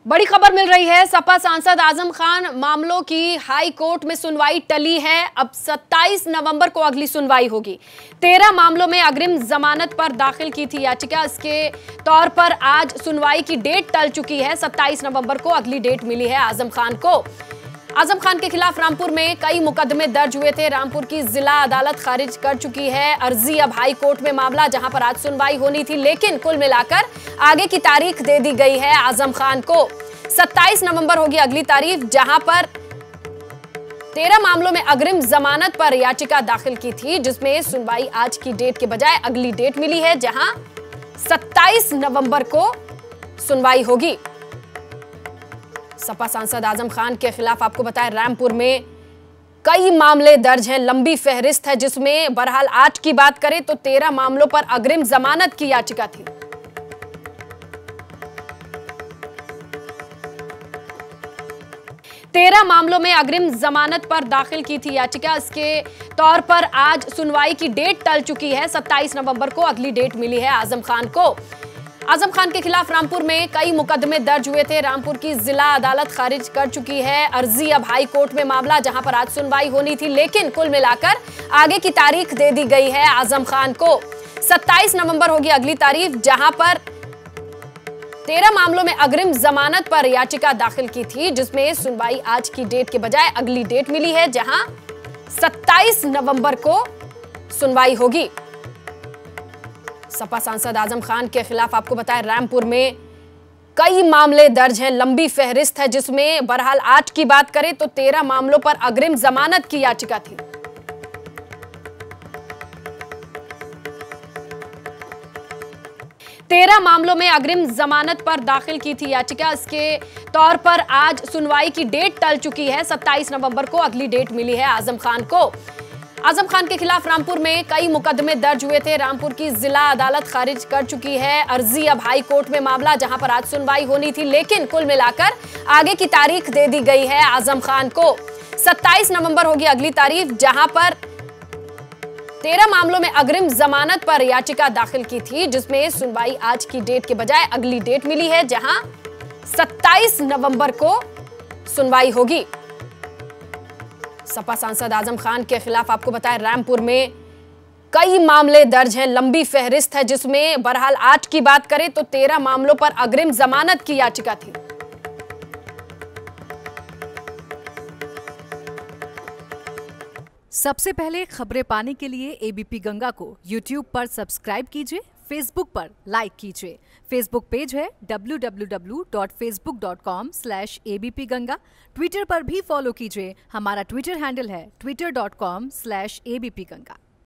बड़ी खबर मिल रही है। सपा सांसद आजम खान मामलों की हाई कोर्ट में सुनवाई टली है। अब 27 नवंबर को अगली सुनवाई होगी। 13 मामलों में अग्रिम जमानत पर दाखिल की थी याचिका, इसके तौर पर आज सुनवाई की डेट टल चुकी है। 27 नवंबर को अगली डेट मिली है आजम खान को। आजम खान के खिलाफ रामपुर में कई मुकदमे दर्ज हुए थे। रामपुर की जिला अदालत खारिज कर चुकी है अर्जी। अब हाई कोर्ट में मामला, जहां पर आज सुनवाई होनी थी, लेकिन कुल मिलाकर आगे की तारीख दे दी गई है आजम खान को। 27 नवंबर होगी अगली तारीख, जहां पर 13 मामलों में अग्रिम जमानत पर याचिका दाखिल की थी, जिसमें सुनवाई आज की डेट के बजाय अगली डेट मिली है, जहां 27 नवंबर को सुनवाई होगी। सपा सांसद आजम खान के खिलाफ आपको बताया रामपुर में कई मामले दर्ज हैं, लंबी फहरिस्त है, जिसमें बहरहाल आज की बात करें तो 13 मामलों पर अग्रिम जमानत की याचिका थी। तेरह मामलों में अग्रिम जमानत पर दाखिल की थी याचिका, इसके तौर पर आज सुनवाई की डेट टल चुकी है। 27 नवंबर को अगली डेट मिली है आजम खान को। आजम खान के खिलाफ रामपुर में कई मुकदमे दर्ज हुए थे। रामपुर की जिला अदालत खारिज कर चुकी है अर्जी। अब हाई कोर्ट में मामला, जहां पर आज सुनवाई होनी थी, लेकिन कुल मिलाकर आगे की तारीख दे दी गई है आजम खान को। 27 नवंबर होगी अगली तारीख, जहां पर 13 मामलों में अग्रिम जमानत पर याचिका दाखिल की थी, जिसमें सुनवाई आज की डेट के बजाय अगली डेट मिली है, जहां 27 नवंबर को सुनवाई होगी। सपा सांसद आजम खान के खिलाफ आपको बताया रामपुर में कई मामले दर्ज हैं, लंबी फहरिस्त है, जिसमें बहरहाल आज की बात करें तो 13 मामलों पर अग्रिम जमानत की याचिका थी। तेरह मामलों में अग्रिम जमानत पर दाखिल की थी याचिका, इसके तौर पर आज सुनवाई की डेट टल चुकी है। 27 नवंबर को अगली डेट मिली है आजम खान को। आजम खान के खिलाफ रामपुर में कई मुकदमे दर्ज हुए थे। रामपुर की जिला अदालत खारिज कर चुकी है अर्जी। अब हाई कोर्ट में मामला, जहां पर आज सुनवाई होनी थी, लेकिन कुल मिलाकर आगे की तारीख दे दी गई है आजम खान को। 27 नवंबर होगी अगली तारीख, जहां पर 13 मामलों में अग्रिम जमानत पर याचिका दाखिल की थी, जिसमें सुनवाई आज की डेट के बजाय अगली डेट मिली है, जहां 27 नवंबर को सुनवाई होगी। सपा सांसद आजम खान के खिलाफ आपको बताया रामपुर में कई मामले दर्ज हैं, लंबी फहरिस्त है, जिसमें बहरहाल आज की बात करें तो 13 मामलों पर अग्रिम जमानत की याचिका थी। सबसे पहले खबरें पाने के लिए एबीपी गंगा को YouTube पर सब्सक्राइब कीजिए, फेसबुक पर लाइक कीजिए। फेसबुक पेज है www.facebook.com/abp गंगा। ट्विटर पर भी फॉलो कीजिए, हमारा ट्विटर हैंडल है twitter.com/abp गंगा।